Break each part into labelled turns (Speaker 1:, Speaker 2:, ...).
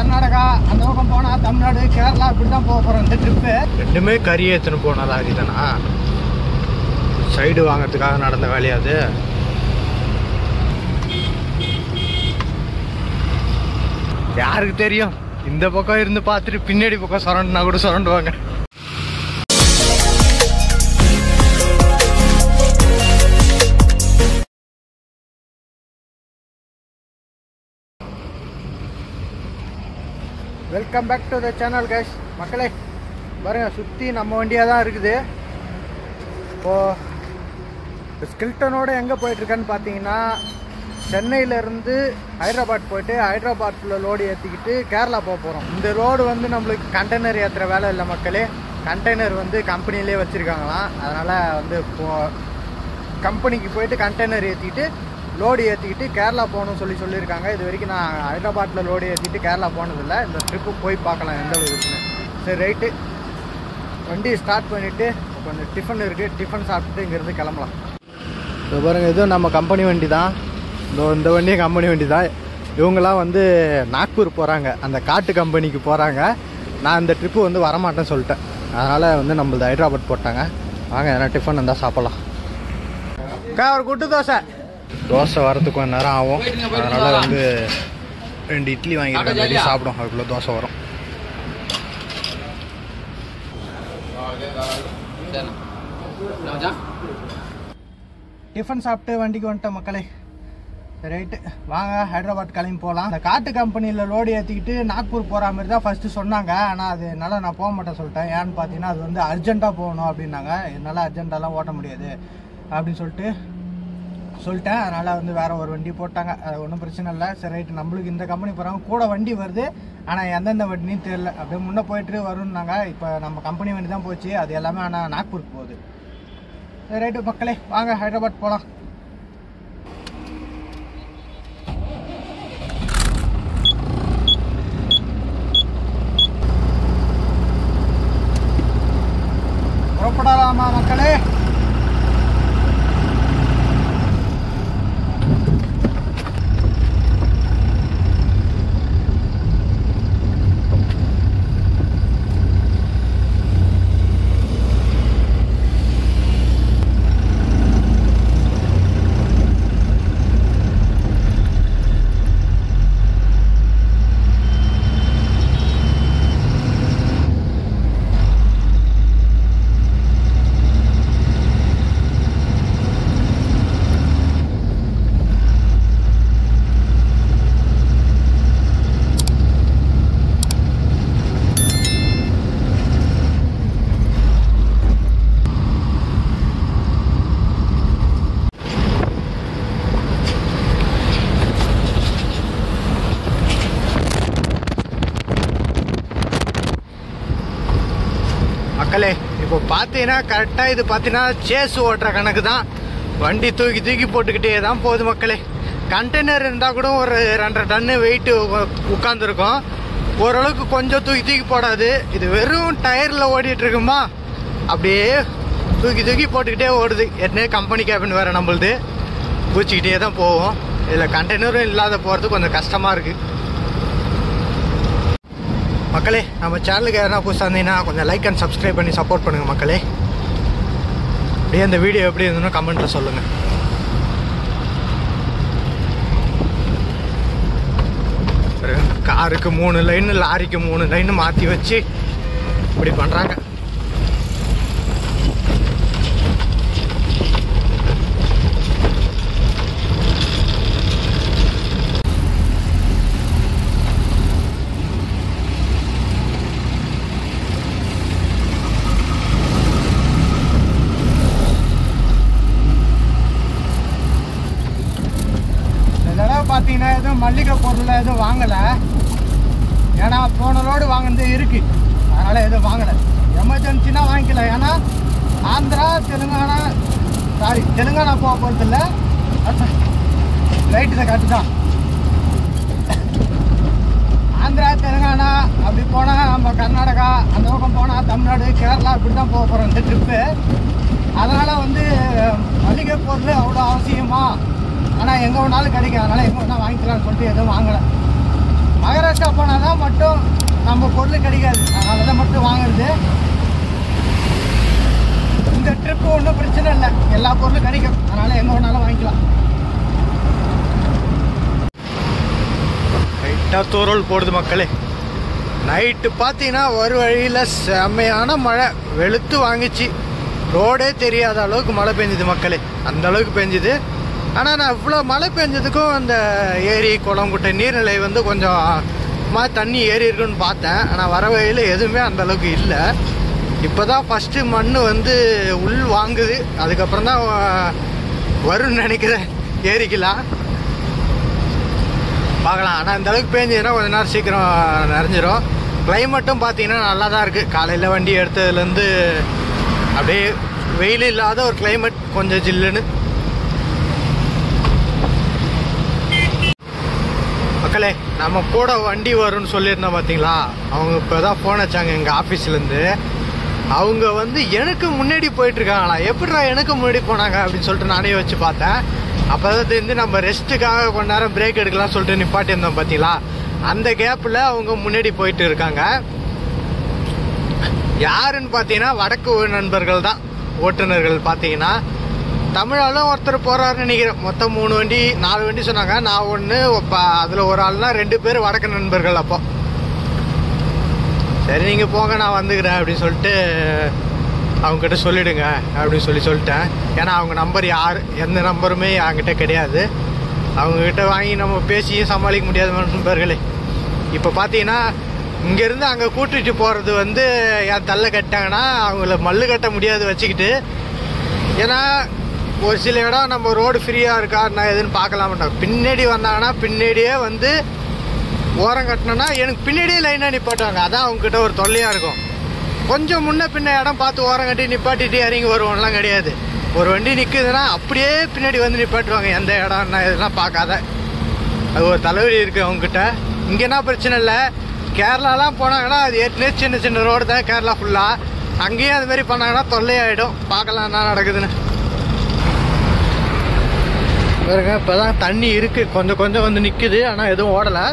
Speaker 1: கர்நாடகா அந்த பக்கம் போனால் தமிழ்நாடு கேரளா இப்படி தான் போக போகிறோம் இந்த ட்ரிப்பு. ரெண்டுமே கறி ஏற்றுன்னு போன லாரி தானா, சைடு வாங்கிறதுக்காக நடந்த வேலையாது. யாருக்கு தெரியும், இந்த பக்கம் இருந்து பார்த்துட்டு பின்னாடி பக்கம் சுரண்டுனா கூட சுரண்டுவாங்க. Welcome back to the channel guys. மக்களே பாருங்கள், சுற்றி நம்ம வண்டியாக தான் இருக்குது. இப்போது ஸ்கில்டனோட எங்கே போயிட்டுருக்கான்னு பார்த்தீங்கன்னா, சென்னையிலேருந்து ஹைதராபாத் போயிட்டு ஹைதராபாத்தில் லோடு ஏற்றிக்கிட்டு கேரளா போக போகிறோம். இந்த ரோடு வந்து நம்மளுக்கு கண்டெய்னர் ஏற்றுற வேலை இல்லை மக்களே. கண்டெய்னர் வந்து கம்பெனிலே வச்சுருக்காங்களாம். அதனால் வந்து கம்பெனிக்கு போயிட்டு கண்டெய்னர் ஏற்றிக்கிட்டு லோடு ஏற்றிக்கிட்டு கேரளா போகணும்னு சொல்லியிருக்காங்க. இது வரைக்கும் நான் ஹைதராபாத்தில் லோடு ஏற்றிட்டு கேரளா போனதில்லை. இந்த ட்ரிப்பு போய் பார்க்கலாம் எந்த அளவு இருக்குன்னு. சரி ரைட்டு, வண்டி ஸ்டார்ட் பண்ணிவிட்டு கொஞ்சம் டிஃபன் இருக்குது, டிஃபன் சாப்பிட்டுட்டு இங்கேருந்து கிளம்பலாம். இப்போ பாருங்கள், இதுவும் நம்ம கம்பெனி வண்டி தான். இந்த வண்டியும் கம்பெனி வண்டி தான். இவங்களாம் வந்து நாக்பூர் போகிறாங்க, அந்த காட்டு கம்பெனிக்கு போகிறாங்க. நான் இந்த ட்ரிப்பு வந்து வரமாட்டேன்னு சொல்லிட்டேன். அதனால் வந்து நம்மளது ஹைதராபாத் போட்டாங்க. வாங்க எதனா டிஃபன் இருந்தால் சாப்பிட்லாம். ஒரு குட்டு தோசை வரத்துக்கு கொஞ்சம் நேரம் ஆகும். அதனால் வந்து 2 இட்லி வாங்கியிருக்கேன், வெளியே சாப்பிடும், அதுக்குள்ளே தோசை வரும். டிஃபன் சாப்பிட்டு வண்டிக்கு வந்துட்டேன் மக்களே. ரைட்டு, வாங்க ஹைதராபாத் கிளம்பி போகலாம். அந்த காட்டு கம்பெனியில் லோடு ஏற்றிக்கிட்டு நாக்பூர் போகிற மாதிரி தான் ஃபஸ்ட்டு சொன்னாங்க. ஆனால் அது என்னால் நான் போக மாட்டேன் சொல்லிட்டேன். ஏன்னு பார்த்தீங்கன்னா, அது வந்து அர்ஜென்ட்டாக போகணும் அப்படின்னாங்க. என்னால் அர்ஜென்ட்டாலாம் ஓட்ட முடியாது அப்படின்னு சொல்லிட்டேன். அதனால் வந்து வேறு ஒரு வண்டி போட்டாங்க. அது ஒன்றும் பிரச்சனை இல்லை. சரி ரைட்டு, நம்மளுக்கு இந்த கம்பெனி போகிறாங்க, கூட வண்டி வருது. ஆனால் எந்தெந்த வண்டின்னு தெரியல. அப்படியே முன்னே போயிட்டு வரும்னாங்க. இப்போ நம்ம கம்பெனி வண்டி தான் போச்சு, அது எல்லாமே. ஆனால் நாக்பூருக்கு போகுது. சரி ரைட்டு மக்களே, வாங்க ஹைதராபாத் போகலாம். புறப்படலாமா மக்களே? மக்களே இப்போ பார்த்தீங்கன்னா கரெக்டாக இது பார்த்தீங்கன்னா சேஸ் ஓட்டுற கணக்கு தான். வண்டி தூக்கி போட்டுக்கிட்டே தான் போகுது மக்களே. கண்டெய்னர் இருந்தால் கூட ஒரு 2.5 டன்னு வெயிட்டு உட்காந்துருக்கும். ஓரளவுக்கு கொஞ்சம் தூக்கி போடாது. இது வெறும் டயரில் ஓடிட்டு இருக்குமா, அப்படியே தூக்கி போட்டுக்கிட்டே ஓடுது. ஏற்கனவே கம்பெனி கேபின் வேறு நம்மளுது, பூச்சிக்கிட்டே தான் போவோம். இதில் கண்டெய்னரும் இல்லாத போகிறது கொஞ்சம் கஷ்டமாக இருக்குது மக்களே. நம்ம சேனலுக்கு எதனா புதுசாக இருந்தீங்கன்னா கொஞ்சம் லைக் அண்ட் சப்ஸ்கிரைப் பண்ணி சப்போர்ட் பண்ணுங்கள் மக்களே. அப்படியே இந்த வீடியோ எப்படி இருந்ததுன்னு கமெண்ட்டில் சொல்லுங்கள். காருக்கு 3 லைன், லாரிக்கு 3 லைன் மாற்றி வச்சு இப்படி பண்ணுறாங்க. பார்த்தீங்கன்னா எதுவும் மல்லிகை பொருள் எதுவும் வாங்கலை. ஏன்னா போன லோடு வாங்கினது இருக்குது, அதனால் எதுவும் வாங்கலை. எமர்ஜென்சினா வாங்கிக்கல. ஏன்னா ஆந்திரா தெலுங்கானா போக போகிறதில்ல, ரைட்டு தான் கரெக்டு தான். ஆந்திரா தெலுங்கானா அப்படி போனால் நம்ம கர்நாடகா அந்த பக்கம் போனால் தமிழ்நாடு கேரளா இப்படி தான் போக போகிறோம் இந்த ட்ரிப்பு. அதனால் வந்து மளிகை பொருள் அவ்வளோ அவசியமா, ஆனால் எங்கே வேணாலும் கிடைக்கும். அதனால் எங்கே வேணால் வாங்கிக்கலாம்னு சொல்லிட்டு எதுவும் வாங்கலை. மகாராஷ்டிரா போனால் தான் மட்டும் நம்ம பொருள் கிடைக்காது, அதனால தான் மட்டும் வாங்குறது. இந்த ட்ரிப்பு ஒன்றும் பிரச்சனை இல்லை, எல்லா பொருளும் கிடைக்கும், அதனால் எங்கே வேணாலும் வாங்கிக்கலாம். லைட்டாக தூறல் போடுது மக்களே. நைட்டு பார்த்தீங்கன்னா ஒரு வழியில் செம்மையான மழை வெளுத்து வாங்கிச்சு. ரோடே தெரியாத அளவுக்கு மழை பெஞ்சுது மக்களே, அந்த அளவுக்கு பெஞ்சுது. ஆனால் நான் இவ்வளோ மழை பெஞ்சதுக்கும் அந்த ஏரி குளம் குட்டை நீர்நிலை வந்து கொஞ்சம் தண்ணி ஏறி இருக்குன்னு பார்த்தேன். ஆனால் வர வழியில் எதுவுமே அந்தளவுக்கு இல்லை. இப்போ தான் ஃபஸ்ட்டு மண் வந்து உள் வாங்குது, அதுக்கப்புறம் தான் வரும்னு நினைக்கிறேன் ஏரிக்கலாம் பார்க்கலாம். ஆனால் இந்த அளவுக்கு பேஞ்சதுன்னா கொஞ்ச நேரம் சீக்கிரம் நிறைஞ்சிரும். கிளைமேட்டும் பார்த்தீங்கன்னா நல்லா தான் இருக்குது. காலையில் வண்டி எடுத்ததுலேருந்து அப்படியே வெயில் இல்லாத ஒரு கிளைமேட், கொஞ்சம் ஜில்லுன்னு. மக்களே, நம்ம கூட வண்டி வரும்னு சொல்லியிருந்தோம் பார்த்தீங்களா, அவங்க இப்போ தான் ஃபோன் வச்சாங்க எங்கள் ஆஃபீஸ்லேருந்து. அவங்க வந்து எனக்கு முன்னாடி போயிட்டுருக்காங்களா. எப்படிடா எனக்கு முன்னாடி போனாங்க அப்படின்னு சொல்லிட்டு நானே வச்சு பார்த்தேன். அப்போ தான் தெரிஞ்சு நம்ம ரெஸ்ட்டுக்காக கொஞ்ச நேரம் பிரேக் எடுக்கலாம் சொல்லிட்டு நிப்பாட்டியிருந்தோம் பார்த்தீங்களா, அந்த கேப்பில் அவங்க முன்னாடி போயிட்டு இருக்காங்க. யாருன்னு பார்த்தீங்கன்னா வடக்கு நண்பர்கள் தான் ஓட்டுநர்கள். பார்த்தீங்கன்னா தமிழாலும் ஒருத்தர் போகிறாருன்னு நினைக்கிறேன். மொத்தம் 3 வண்டி 4 வண்டி சொன்னாங்க, நான் ஒன்று. அதில் ஒரு ஆள்னா 2 பேர் வடக்கு நண்பர்கள். அப்போ சரி நீங்கள் போங்க நான் வந்துக்கிறேன் அப்படின்னு சொல்லிட்டு அவங்ககிட்ட சொல்லிவிடுங்க அப்படின்னு சொல்லிட்டேன். ஏன்னா அவங்க நம்பர் எந்த நம்பருமே என்கிட்ட கிடையாது. அவங்கக்கிட்ட வாங்கி நம்ம பேசியும் சமாளிக்க முடியாத நண்பர்களே. இப்போ பார்த்தீங்கன்னா இங்கேருந்து அங்கே கூட்டிகிட்டு போகிறது வந்து என் தள்ள கட்டாங்கன்னா அவங்கள மல்லு கட்ட முடியாது வச்சுக்கிட்டு. ஏன்னா ஒரு சில இடம் நம்ம ரோடு ஃப்ரீயாக இருக்கா நான் எதுன்னு பார்க்கலாம் மாட்டோம். பின்னாடி வந்தாங்கன்னா பின்னாடியே வந்து ஓரம் கட்டினோன்னா எனக்கு பின்னாடியே லைனாக நிப்பாட்டுவாங்க. அதான் அவங்ககிட்ட ஒரு தொல்லையாக இருக்கும். கொஞ்சம் முன்ன பின்ன இடம் பார்த்து ஓரம் கட்டி நிப்பாட்டிட்டு இறங்கி வருவோம்லாம் கிடையாது. ஒரு வண்டி நிற்குதுன்னா அப்படியே பின்னாடி வந்து நிப்பாட்டுவாங்க. எந்த இடம் நான் இதெல்லாம் பார்க்காத. அது ஒரு தலைவலி இருக்குது அவங்ககிட்ட. இங்கேனா பிரச்சனை இல்லை. கேரளாலாம் போனாங்கன்னா அது ஏற்கனவே சின்ன சின்ன ரோடு தான் கேரளா ஃபுல்லாக. அங்கேயும் அது மாதிரி பண்ணாங்கன்னா தொல்லையாயிடும். பார்க்கலாம் என்ன நடக்குதுன்னு. பாருங்க, இப்போ தான் தண்ணி இருக்குது, கொஞ்சம் கொஞ்சம் வந்து நிற்குது, ஆனால் எதுவும் ஓடலை.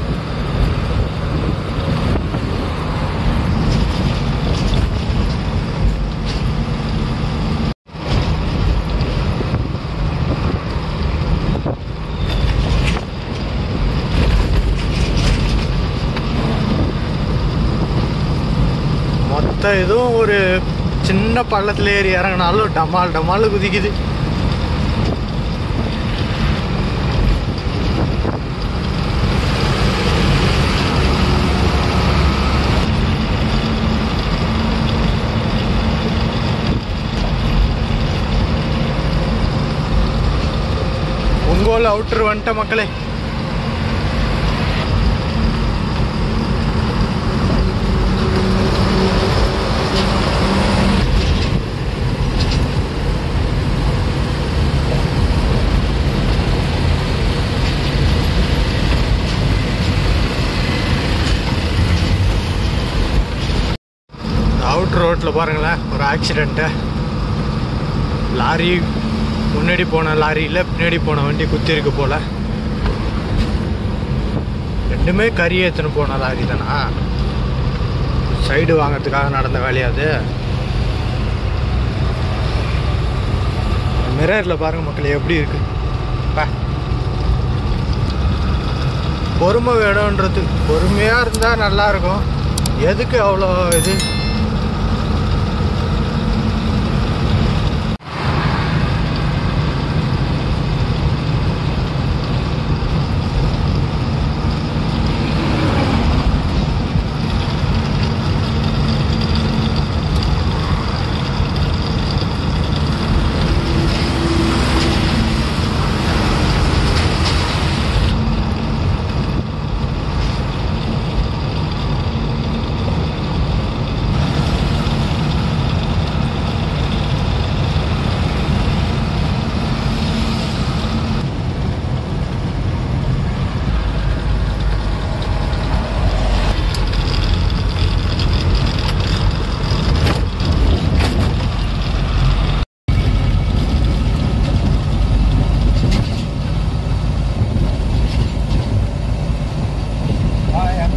Speaker 1: மொத்தம் எதுவும் ஒரு சின்ன பள்ளத்தில் ஏறி இறங்கினாலும் டமால் டமால் குதிக்குது. ஒங்கோல் அவுட்டர் வந்துட்ட மக்களே. அவுட்டர் ரோட்டில் பாருங்களேன், ஒரு ஆக்சிடெண்ட்டு. லாரி முன்னாடி போன லாரியில் பின்னாடி போன வண்டி குத்திருக்கு போல். ரெண்டுமே கறி ஏற்றுன்னு போன லாரி தானா? சைடு வாங்கிறதுக்காக நடந்த வேலையாது. மிரரில் பாருங்கள் மக்கள் எப்படி இருக்கு. பொறுமை வேணுன்றது, பொறுமையாக இருந்தால் நல்லாயிருக்கும். எதுக்கு அவ்வளோ இது?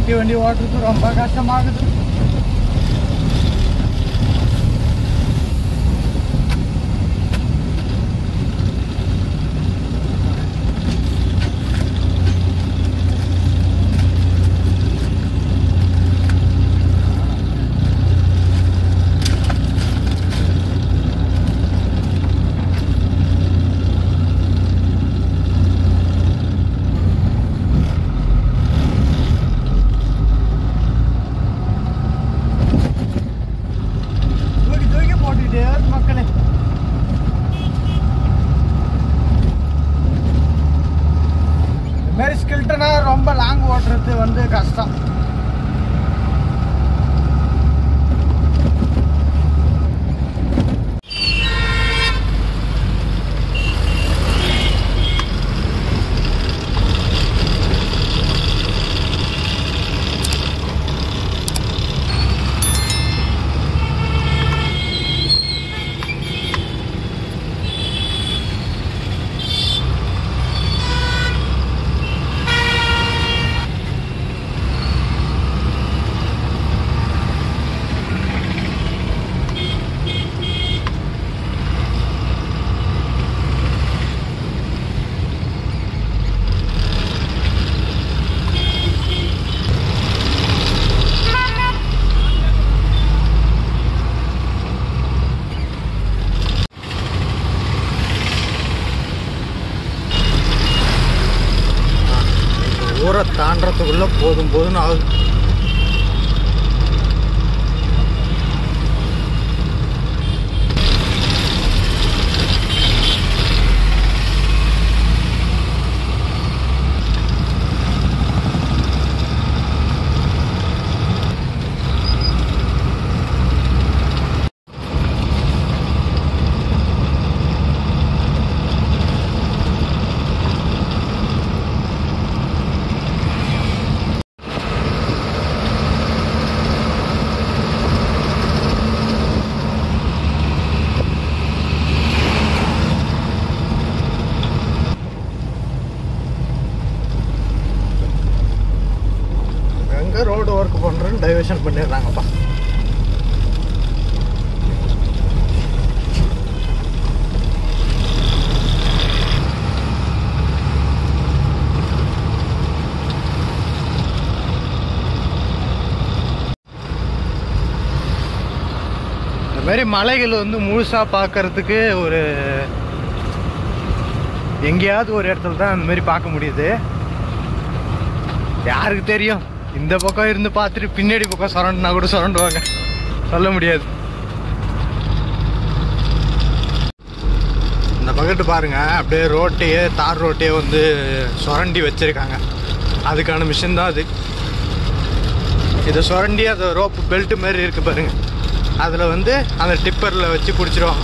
Speaker 1: எம்டி வண்டி ஓட்டுறது ரொம்ப கஷ்டமாகுது. மக்களே இந்த மாதிரி ஸ்கில்டனா ரொம்ப லாங் ஓட்டுறது வந்து கஷ்டம். ஊரை தாண்டறதுக்குள்ள போதும் போதும்னு ஆகுது. ரோடு ஒர்க் பண்ணுறேன்னு டைவர்ஷன் பண்ணிடுறாங்கப்பா. இந்த மாதிரி மலைகள் வந்து முழுசாக பார்க்கறதுக்கு ஒரு எங்கேயாவது ஒரு இடத்துல தான் அந்த மாதிரி பார்க்க முடியுது. யாருக்கு தெரியும், இந்த பக்கம் இருந்து பார்த்துட்டு பின்னாடி பக்கம் சுரண்டுனா கூட சுரண்டுவாங்க, சொல்ல முடியாது. இந்த பக்கத்து பாருங்க, அப்படியே ரோட்டையே தார் ரோட்டையே வந்து சுரண்டி வச்சிருக்காங்க. அதுக்கான மிஷின் தான் அது. இதை சுரண்டி அது ரோப்பு பெல்ட் மாதிரி இருக்கு பாருங்க, அதில் வந்து அந்த டிப்பரில் வச்சு பிடிச்சிருவாங்க.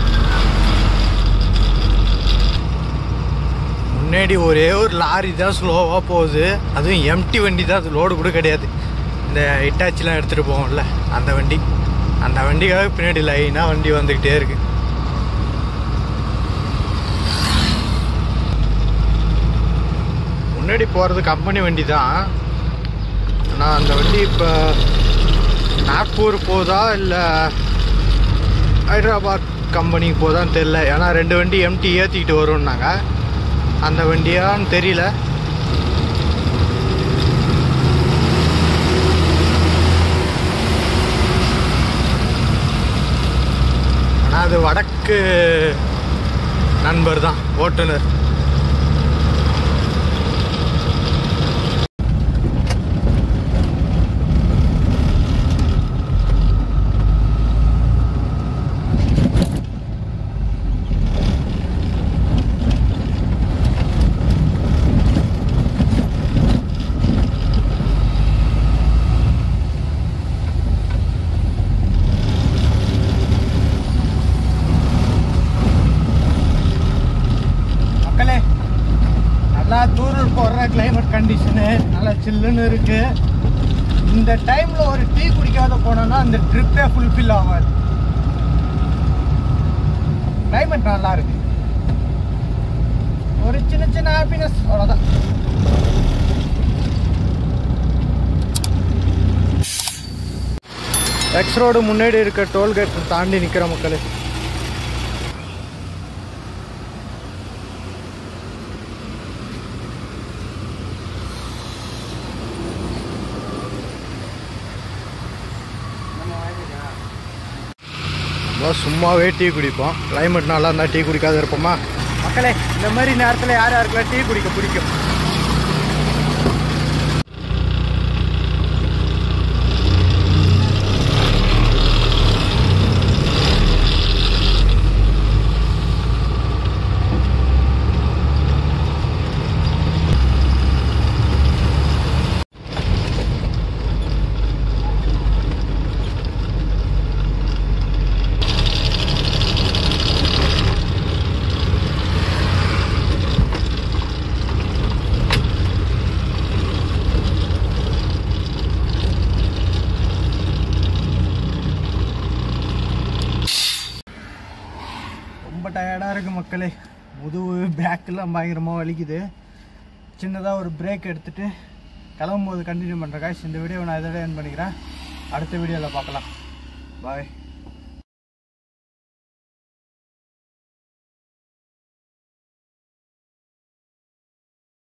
Speaker 1: முன்னாடி ஒரே ஒரு லாரி தான் ஸ்லோவாக போகுது, அதுவும் எம்டி வண்டி தான், அது லோடு கூட கிடையாது. இந்த இட்டாச்சிலாம் எடுத்துகிட்டு போவோம்ல அந்த வண்டி, அந்த வண்டிக்காக பின்னாடி லைனாக வண்டி வந்துக்கிட்டே இருக்கு. முன்னாடி போகிறது கம்பெனி வண்டி தான், ஆனால் அந்த வண்டி இப்போ நாக்பூர் போதா இல்லை ஹைதராபாத் கம்பெனிக்கு போதான்னு தெரில. ஏன்னா 2 வண்டி எம்டி ஏற்றிக்கிட்டு வரும்னாங்க, அந்த வண்டியான்னு தெரியல. ஆனால் அது வடக்கு நண்பர் தான் ஓட்டுநர். நல்லா தூரல் போடுற கிளைமேட் கண்டிஷனு நல்லா சில்லுன்னு இருக்கு. இந்த டைம்ல ஒரு டீ குடிக்காத போனோம்னா அந்த ட்ரிப்பே ஃபுல்ஃபில் ஆகாது. கிளைமேட் நல்லா இருக்கு, ஒரு சின்ன சின்ன ஹாப்பினஸ், அவ்வளோதான். எக்ஸ் ரோடு முன்னாடி இருக்க டோல்கேட் தாண்டி நிற்கிற மக்களே. சும்மாவே டீ குடிப்போம். கிளைமேட் நல்லா இருந்தால் டீ குடிக்காத இருப்போமா மக்களே? இந்த மாதிரி நேரத்தில் யார் யாருக்கெல்லாம் டீ குடிக்க பிடிக்கும்? ரொம்ப டயர்டாக இருக்குது மக்களே. முதுகு பேக்கெல்லாம் பயங்கரமாக வலிக்குது. சின்னதாக ஒரு பிரேக் எடுத்துகிட்டு கிளம்பும்போது கண்டினியூ பண்ணுறேன் காய்ஸ். இந்த வீடியோ நான் இதோட என் பண்ணிக்கிறேன். அடுத்த வீடியோவில் பார்க்கலாம். பாய்.